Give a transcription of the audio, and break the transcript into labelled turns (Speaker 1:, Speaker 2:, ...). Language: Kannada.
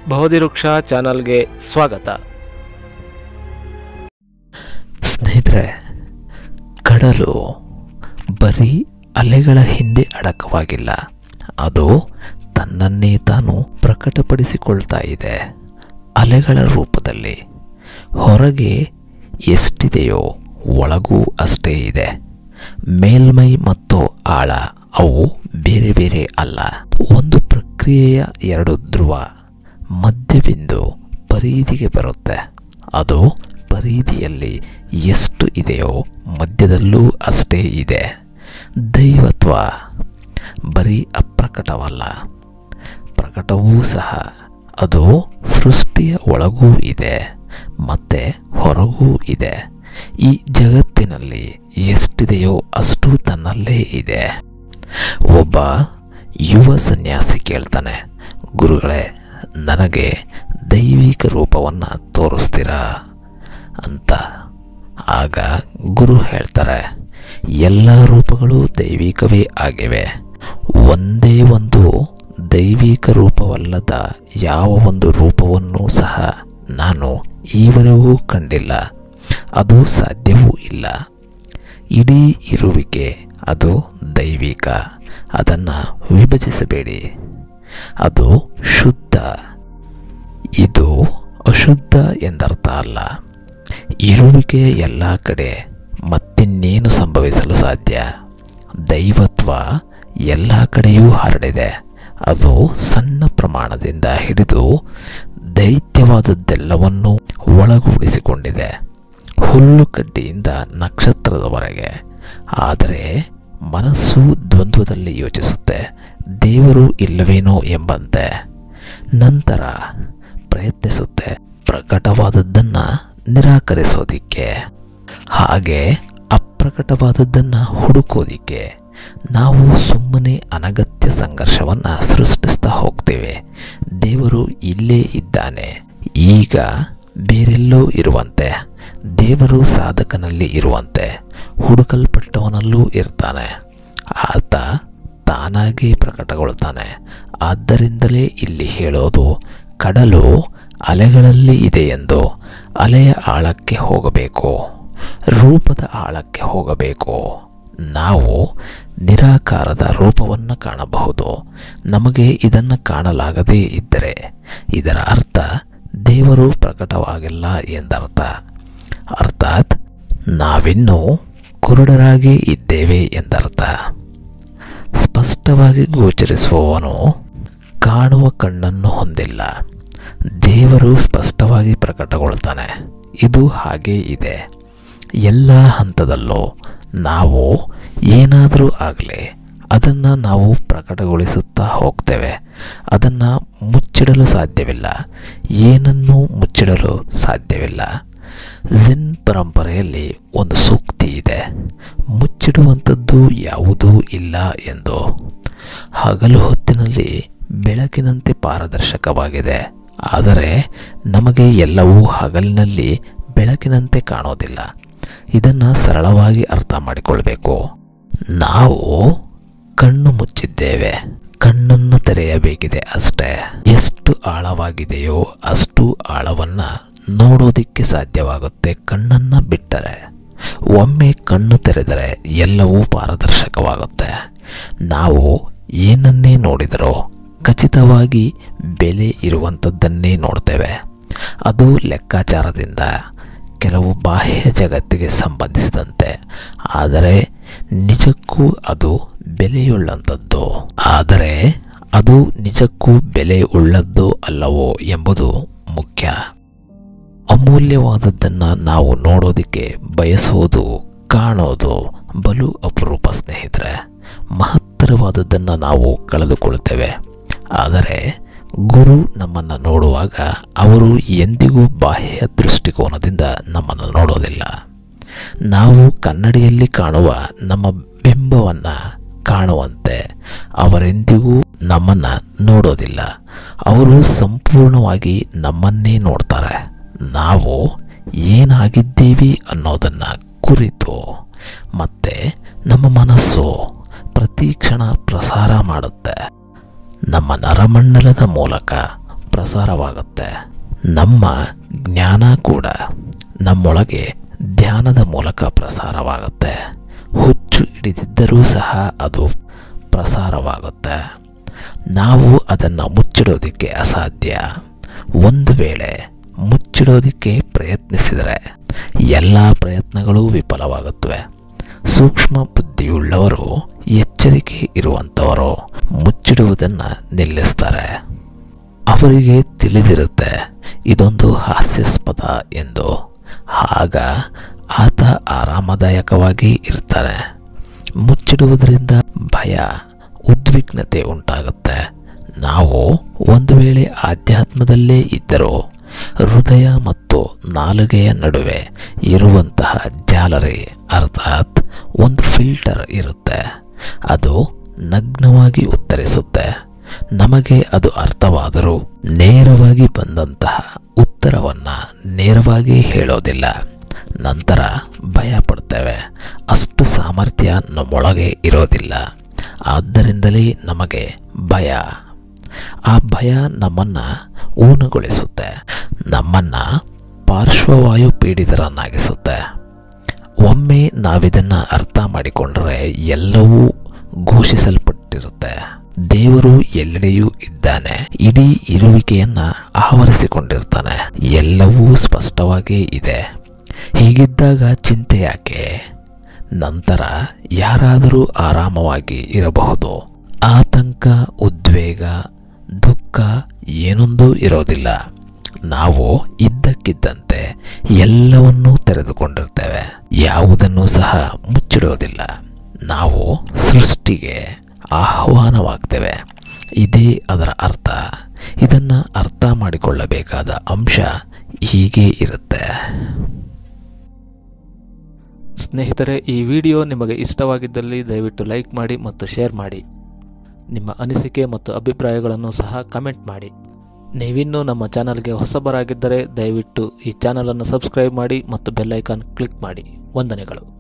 Speaker 1: ಬೋಧಿವೃಕ್ಷ ಚಾನಲ್ಗೆ ಸ್ವಾಗತ.
Speaker 2: ಸ್ನೇಹಿತರೆ, ಕಡಲು ಬರೀ ಅಲೆಗಳ ಹಿಂದೆ ಅಡಕವಾಗಿಲ್ಲ, ಅದು ತನ್ನನ್ನೇ ತಾನು ಪ್ರಕಟಪಡಿಸಿಕೊಳ್ತಾ ಇದೆ. ಅಲೆಗಳ ರೂಪದಲ್ಲಿ ಹೊರಗೆ ಎಷ್ಟಿದೆಯೋ ಒಳಗೂ ಅಷ್ಟೇ ಇದೆ. ಮೇಲ್ಮೈ ಮತ್ತು ಆಳ ಅವು ಬೇರೆ ಬೇರೆ ಅಲ್ಲ. ಒಂದು ಪ್ರಕ್ರಿಯೆಯ ಎರಡು ಧ್ರುವ ಮಧ್ಯಬಿಂದು ಪರಿಧಿಗೆ ಬರುತ್ತೆ. ಅದು ಪರಿಧಿಯಲ್ಲಿ ಎಷ್ಟು ಇದೆಯೋ ಮಧ್ಯದಲ್ಲೂ ಅಷ್ಟೇ ಇದೆ. ದೈವತ್ವ ಬರೀ ಅಪ್ರಕಟವಲ್ಲ, ಪ್ರಕಟವೂ ಸಹ. ಅದು ಸೃಷ್ಟಿಯ ಒಳಗೂ ಇದೆ ಮತ್ತು ಹೊರಗೂ ಇದೆ. ಈ ಜಗತ್ತಿನಲ್ಲಿ ಎಷ್ಟಿದೆಯೋ ಅಷ್ಟು ತನ್ನಲ್ಲೇ ಇದೆ. ಒಬ್ಬ ಯುವ ಸನ್ಯಾಸಿ ಕೇಳ್ತಾನೆ, ಗುರುಗಳೇ, ನನಗೆ ದೈವಿಕ ರೂಪವನ್ನು ತೋರಿಸ್ತೀರಾ ಅಂತ. ಆಗ ಗುರು ಹೇಳ್ತಾರೆ, ಎಲ್ಲ ರೂಪಗಳು ದೈವಿಕವೇ ಆಗಿವೆ. ಒಂದೇ ಒಂದು ದೈವಿಕ ರೂಪವಲ್ಲದ ಯಾವ ಒಂದು ರೂಪವನ್ನೂ ಸಹ ನಾನು ಈವರೆಗೂ ಕಂಡಿಲ್ಲ. ಅದು ಸಾಧ್ಯವೂ ಇಲ್ಲ. ಇಡೀ ಇರುವಿಕೆ ಅದು ದೈವಿಕ. ಅದನ್ನು ವಿಭಜಿಸಬೇಡಿ. ಅದು ಶುದ್ಧ. ಇದು ಅಶುದ್ಧ ಎಂದರ್ಥ ಅಲ್ಲ. ಇರುವಿಕೆಯ ಎಲ್ಲ ಕಡೆ ಮತ್ತಿನ್ನೇನು ಸಂಭವಿಸಲು ಸಾಧ್ಯ? ದೈವತ್ವ ಎಲ್ಲ ಕಡೆಯೂ ಹರಡಿದೆ. ಅದು ಸಣ್ಣ ಪ್ರಮಾಣದಿಂದ ಹಿಡಿದು ದೈತ್ಯವಾದದ್ದೆಲ್ಲವನ್ನೂ ಒಳಗೂಡಿಸಿಕೊಂಡಿದೆ, ಹುಲ್ಲು ಕಡ್ಡಿಯಿಂದ ನಕ್ಷತ್ರದವರೆಗೆ. ಆದರೆ ಮನಸ್ಸು ದ್ವಂದ್ವದಲ್ಲಿ ಯೋಚಿಸುತ್ತೆ, ದೇವರು ಇಲ್ಲವೇನೋ ಎಂಬಂತೆ. ನಂತರ ಪ್ರಯತ್ನಿಸುತ್ತೆ ಪ್ರಕಟವಾದದ್ದನ್ನು ನಿರಾಕರಿಸೋದಿಕ್ಕೆ, ಹಾಗೆ ಅಪ್ರಕಟವಾದದ್ದನ್ನು ಹುಡುಕೋದಿಕ್ಕೆ. ನಾವು ಸುಮ್ಮನೆ ಅನಗತ್ಯ ಸಂಘರ್ಷವನ್ನು ಸೃಷ್ಟಿಸ್ತಾ ಹೋಗ್ತೇವೆ. ದೇವರು ಇಲ್ಲೇ ಇದ್ದಾನೆ, ಈಗ ಬೇರೆಲ್ಲೋ ಇರುವಂತೆ. ದೇವರು ಸಾಧಕನಲ್ಲಿ ಇರುವಂತೆ, ಹುಡುಕಲ್ಪಟ್ಟವನಲ್ಲೂ ಇರ್ತಾನೆ. ಆತ ತಾನಾಗೇ ಪ್ರಕಟಗೊಳ್ತಾನೆ. ಆದ್ದರಿಂದಲೇ ಇಲ್ಲಿ ಹೇಳೋದು, ಕಡಲು ಅಲೆಗಳಲ್ಲಿ ಇದೆ ಎಂದು. ಅಲೆಯ ಆಳಕ್ಕೆ ಹೋಗಬೇಕು, ರೂಪದ ಆಳಕ್ಕೆ ಹೋಗಬೇಕು. ನಾವು ನಿರಾಕಾರದ ರೂಪವನ್ನು ಕಾಣಬಹುದು. ನಮಗೆ ಇದನ್ನು ಕಾಣಲಾಗದೇ ಇದ್ದರೆ ಇದರ ಅರ್ಥ ದೇವರು ಪ್ರಕಟವಾಗಿಲ್ಲ ಎಂದರ್ಥ. ಅರ್ಥಾತ್ ನಾವಿನ್ನೂ ಕುರುಡರಾಗಿ ಇದ್ದೇವೆ ಎಂದರ್ಥ. ಸ್ಪಷ್ಟವಾಗಿ ಗೋಚರಿಸುವವನು ಕಾಣುವ ಕಣ್ಣನ್ನು ಹೊಂದಿಲ್ಲ. ದೇವರು ಸ್ಪಷ್ಟವಾಗಿ ಪ್ರಕಟಗೊಳ್ತಾನೆ. ಇದು ಹಾಗೇ ಇದೆ. ಎಲ್ಲ ಹಂತದಲ್ಲೂ ನಾವು ಏನಾದರೂ ಆಗಲಿ ಅದನ್ನು ನಾವು ಪ್ರಕಟಗೊಳಿಸುತ್ತಾ ಹೋಗ್ತೇವೆ. ಅದನ್ನು ಮುಚ್ಚಿಡಲು ಸಾಧ್ಯವಿಲ್ಲ. ಏನನ್ನೂ ಮುಚ್ಚಿಡಲು ಸಾಧ್ಯವಿಲ್ಲ. ಝೆನ್ ಪರಂಪರೆಯಲ್ಲಿ ಒಂದು ಸೂಕ್ತಿ ಇದೆ, ಮುಚ್ಚಿಡುವಂಥದ್ದು ಯಾವುದೂ ಇಲ್ಲ ಎಂದು. ಹಗಲು ಹೊತ್ತಿನಲ್ಲಿ ಬೆಳಕಿನಂತೆ ಪಾರದರ್ಶಕವಾಗಿದೆ, ಆದರೆ ನಮಗೆ ಎಲ್ಲವೂ ಹಗಲಿನಲ್ಲಿ ಬೆಳಕಿನಂತೆ ಕಾಣೋದಿಲ್ಲ. ಇದನ್ನು ಸರಳವಾಗಿ ಅರ್ಥ ಮಾಡಿಕೊಳ್ಬೇಕು. ನಾವು ಕಣ್ಣು ಮುಚ್ಚಿದ್ದೇವೆ, ಕಣ್ಣನ್ನು ತೆರೆಯಬೇಕಿದೆ ಅಷ್ಟೇ. ಎಷ್ಟು ಆಳವಾಗಿದೆಯೋ ಅಷ್ಟು ಆಳವನ್ನು ನೋಡೋದಿಕ್ಕೆ ಸಾಧ್ಯವಾಗುತ್ತೆ ಕಣ್ಣನ್ನು ಬಿಟ್ಟರೆ. ಒಮ್ಮೆ ಕಣ್ಣು ತೆರೆದರೆ ಎಲ್ಲವೂ ಪಾರದರ್ಶಕವಾಗುತ್ತೆ. ನಾವು ಏನನ್ನೇ ನೋಡಿದರೋ ಖಚಿತವಾಗಿ ಬೆಲೆ ಇರುವಂಥದ್ದನ್ನೇ ನೋಡ್ತೇವೆ. ಅದು ಲೆಕ್ಕಾಚಾರದಿಂದ ಕೆಲವು ಬಾಹ್ಯ ಜಗತ್ತಿಗೆ ಸಂಬಂಧಿಸಿದಂತೆ. ಆದರೆ ನಿಜಕ್ಕೂ ಅದು ಬೆಲೆಯುಳ್ಳಂಥದ್ದು. ಆದರೆ ಅದು ನಿಜಕ್ಕೂ ಬೆಲೆ ಉಳ್ಳದ್ದೋ ಅಲ್ಲವೋ ಎಂಬುದು ಮುಖ್ಯ. ಅಮೂಲ್ಯವಾದದ್ದನ್ನು ನಾವು ನೋಡೋದಕ್ಕೆ ಬಯಸೋದು, ಕಾಣೋದು ಬಲು ಅಪರೂಪ ಸ್ನೇಹಿತರೆ. ಮಹತ್ತರವಾದದ್ದನ್ನು ನಾವು ಕಳೆದುಕೊಳ್ತೇವೆ. ಆದರೆ ಗುರು ನಮ್ಮನ್ನು ನೋಡುವಾಗ ಅವರು ಎಂದಿಗೂ ಬಾಹ್ಯ ದೃಷ್ಟಿಕೋನದಿಂದ ನಮ್ಮನ್ನು ನೋಡೋದಿಲ್ಲ. ನಾವು ಕನ್ನಡಿಯಲ್ಲಿ ಕಾಣುವ ನಮ್ಮ ಬಿಂಬವನ್ನು ಕಾಣುವಂತೆ ಅವರೆಂದಿಗೂ ನಮ್ಮನ್ನು ನೋಡೋದಿಲ್ಲ. ಅವರು ಸಂಪೂರ್ಣವಾಗಿ ನಮ್ಮನ್ನೇ ನೋಡ್ತಾರೆ. ನಾವು ಏನಾಗಿದ್ದೀವಿ ಅನ್ನೋದನ್ನು ಕುರಿತು ಮತ್ತು ನಮ್ಮ ಮನಸ್ಸು ಪ್ರತಿ ಕ್ಷಣ ಪ್ರಸಾರ ಮಾಡುತ್ತೆ. ನಮ್ಮ ನರಮಂಡಲದ ಮೂಲಕ ಪ್ರಸಾರವಾಗುತ್ತೆ. ನಮ್ಮ ಜ್ಞಾನ ಕೂಡ ನಮ್ಮೊಳಗೆ ಧ್ಯಾನದ ಮೂಲಕ ಪ್ರಸಾರವಾಗುತ್ತೆ. ಹುಚ್ಚು ಹಿಡಿದಿದ್ದರೂ ಸಹ ಅದು ಪ್ರಸಾರವಾಗುತ್ತೆ. ನಾವು ಅದನ್ನು ಮುಚ್ಚಿಡೋದಕ್ಕೆ ಅಸಾಧ್ಯ. ಒಂದು ವೇಳೆ ಮುಚ್ಚಿಡೋದಕ್ಕೆ ಪ್ರಯತ್ನಿಸಿದರೆ ಎಲ್ಲ ಪ್ರಯತ್ನಗಳೂ ವಿಫಲವಾಗುತ್ತವೆ. ಸೂಕ್ಷ್ಮ ಬುದ್ಧಿಯುಳ್ಳವರು, ಎಚ್ಚರಿಕೆ ಇರುವಂಥವರು ಮುಚ್ಚಿಡುವುದನ್ನು ನಿಲ್ಲಿಸ್ತಾರೆ. ಅವರಿಗೆ ತಿಳಿದಿರುತ್ತೆ ಇದೊಂದು ಹಾಸ್ಯಾಸ್ಪದ ಎಂದು. ಆಗ ಆತ ಆರಾಮದಾಯಕವಾಗಿ ಇರ್ತಾನೆ. ಮುಚ್ಚಿಡುವುದರಿಂದ ಭಯ, ಉದ್ವಿಗ್ನತೆ ಉಂಟಾಗುತ್ತೆ. ನಾವು ಒಂದು ವೇಳೆ ಆಧ್ಯಾತ್ಮದಲ್ಲೇ ಇದ್ದರೂ ಹೃದಯ ಮತ್ತು ನಾಲಿಗೆಯ ನಡುವೆ ಇರುವಂತಹ ಜಾಲರಿ ಅರ್ಥಾತ್ ಒಂದು ಫಿಲ್ಟರ್ ಇರುತ್ತೆ. ಅದು ನಗ್ನವಾಗಿ ಉತ್ತರಿಸುತ್ತೆ. ನಮಗೆ ಅದು ಅರ್ಥವಾದರೂ ನೇರವಾಗಿ ಬಂದಂತಹ ಉತ್ತರವನ್ನು ನೇರವಾಗಿ ಹೇಳೋದಿಲ್ಲ. ನಂತರ ಭಯ ಪಡ್ತೇವೆ. ಅಷ್ಟು ಸಾಮರ್ಥ್ಯ ನಮ್ಮೊಳಗೆ ಇರೋದಿಲ್ಲ. ಆದ್ದರಿಂದಲೇ ನಮಗೆ ಭಯ. ಆ ಭಯ ನಮ್ಮನ್ನು ಊನಗೊಳಿಸುತ್ತೆ, ನಮ್ಮನ್ನು ಪಾರ್ಶ್ವವಾಯು ಪೀಡಿತರನ್ನಾಗಿಸುತ್ತೆ. ಒಮ್ಮೆ ನಾವಿದನ್ನು ಅರ್ಥ ಮಾಡಿಕೊಂಡರೆ ಎಲ್ಲವೂ ಘೋಷಿಸಲ್ಪಟ್ಟಿರುತ್ತೆ. ದೇವರು ಎಲ್ಲೆಡೆಯೂ ಇದ್ದಾನೆ. ಇಡೀ ಇರುವಿಕೆಯನ್ನು ಆವರಿಸಿಕೊಂಡಿರ್ತಾನೆ. ಎಲ್ಲವೂ ಸ್ಪಷ್ಟವಾಗೇ ಇದೆ. ಹೀಗಿದ್ದಾಗ ಚಿಂತೆ ಯಾಕೆ? ನಂತರ ಯಾರಾದರೂ ಆರಾಮವಾಗಿ ಇರಬಹುದು. ಆತಂಕ, ಉದ್ವೇಗ, ದುಃಖ ಏನೊಂದೂ ಇರೋದಿಲ್ಲ. ನಾವು ಇದ್ದಕ್ಕಿದ್ದಂತೆ ಎಲ್ಲವನ್ನೂ ತೆರೆದುಕೊಂಡಿರ್ತೇವೆ. ಯಾವುದನ್ನೂ ಸಹ ಮುಚ್ಚಿಡೋದಿಲ್ಲ. ನಾವು ಸೃಷ್ಟಿಗೆ ಆಹ್ವಾನವಾಗ್ತೇವೆ. ಇದೇ ಅದರ ಅರ್ಥ. ಇದನ್ನು ಅರ್ಥ ಮಾಡಿಕೊಳ್ಳಬೇಕಾದ ಅಂಶ ಹೀಗೆ ಇರುತ್ತೆ.
Speaker 1: ಸ್ನೇಹಿತರೆ, ಈ ವಿಡಿಯೋ ನಿಮಗೆ ಇಷ್ಟವಾಗಿದ್ದಲ್ಲಿ ದಯವಿಟ್ಟು ಲೈಕ್ ಮಾಡಿ ಮತ್ತು ಶೇರ್ ಮಾಡಿ. ನಿಮ್ಮ ಅನಿಸಿಕೆ ಮತ್ತು ಅಭಿಪ್ರಾಯಗಳನ್ನು ಸಹ ಕಮೆಂಟ್ ಮಾಡಿ. ನೀವಿನ್ನೂ ನಮ್ಮ ಚಾನಲ್ಗೆ ಹೊಸಬರಾಗಿದ್ದರೆ ದಯವಿಟ್ಟು ಈ ಚಾನಲನ್ನು ಸಬ್ಸ್ಕ್ರೈಬ್ ಮಾಡಿ ಮತ್ತು ಬೆಲ್ ಐಕಾನ್ ಕ್ಲಿಕ್ ಮಾಡಿ. ವಂದನೆಗಳು.